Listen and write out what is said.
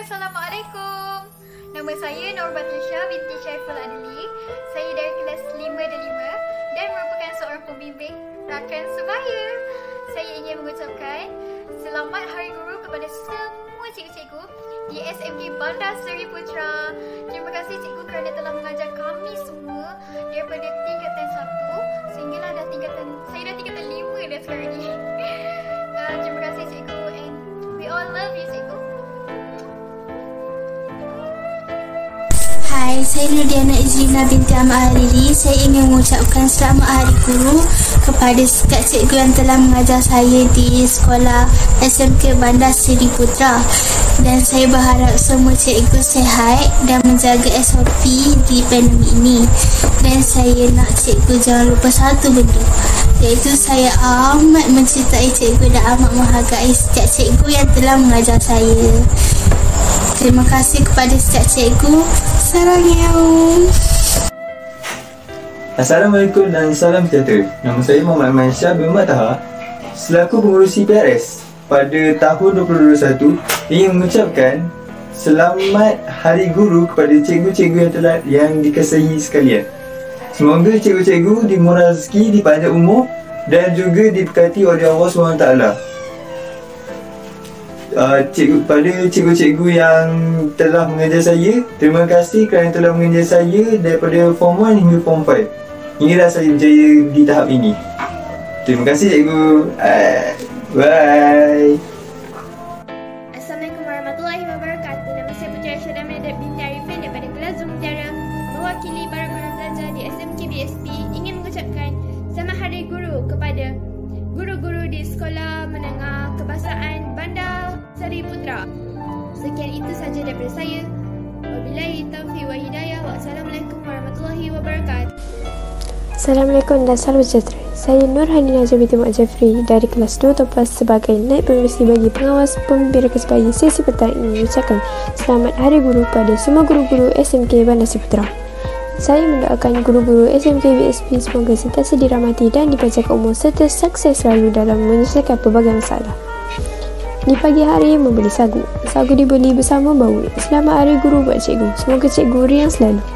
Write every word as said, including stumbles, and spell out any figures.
Assalamualaikum. Nama saya Nur Batrisha binti Syaiful Adli. Saya dari kelas lima dan lima dan merupakan seorang pembimbing rakan sebaya. Saya ingin mengucapkan selamat Hari Guru kepada semua cikgu-cikgu di S M K Bandar Seri Putra. Terima kasih cikgu kerana telah mengajar kami semua daripada tingkatan satu sehinggalah dah tingkatan, saya dah tingkatan lima dah sekarang ni. Uh, terima kasih cikgu and we all love you cikgu. Hai, saya Nurdiana Izrina binti Ahmad Hariri. Saya ingin mengucapkan selamat Hari Guru kepada setiap cikgu yang telah mengajar saya di sekolah S M K Bandar Seri Putra. Dan saya berharap semua cikgu sihat dan menjaga S O P di pandemik ini. Dan saya nak cikgu jangan lupa satu benda, iaitu saya amat mencintai cikgu dan amat menghargai setiap cikgu yang telah mengajar saya. Terima kasih kepada setiap cikgu. Saranghae. Assalamualaikum dan salam sejahtera. Nama saya Muhammad Mansyah bin Muhammad Taha. Selaku pengurusi P R S pada tahun dua ribu dua puluh satu, ingin mengucapkan selamat Hari Guru kepada cikgu-cikgu yang telah yang dikasihi sekalian. Semoga cikgu-cikgu dimurah rezeki, dipanjang umur dan juga diberkati oleh Allah subhanahu wa taala. Uh, cikgu, pada cikgu-cikgu yang telah mengajar saya, terima kasih kerana telah mengajar saya daripada Form one hingga Form five. Hinggalah saya berjaya di tahap ini. Terima kasih cikgu. Uh, bye. Assalamualaikum warahmatullahi wabarakatuh. Nama saya Putri Aisyah Damadat binti Arifin daripada kelas Zumudara, mewakili para guru belajar di S M K B S P, ingin mengucapkan selamat Hari Guru kepada guru-guru di Sekolah Menengah Kebahasaan Bandar Seri Putra. Sekian itu sahaja daripada saya. Wabillahi taufiq wa hidayah. Wassalamualaikum warahmatullahi wabarakatuh. Assalamualaikum dan salam sejahtera. Saya Nurhani Najah binti Mak Jafri dari kelas dua Topas sebagai naib pengurusi bagi pengawas pembimbing rakan sebaya sesi petang ini mengucapkan selamat Hari Guru kepada semua guru-guru S M K Bandar Seri Putra. Saya mendoakan guru-guru S M K B S P semoga sentiasa dirahmati dan dipanjangkan umur serta sukses selalu dalam menyelesaikan pelbagai masalah. Di pagi hari membeli sagu, sagu dibeli bersama bau. Selamat Hari Guru buat cikgu. Semoga cikgu riang selalu.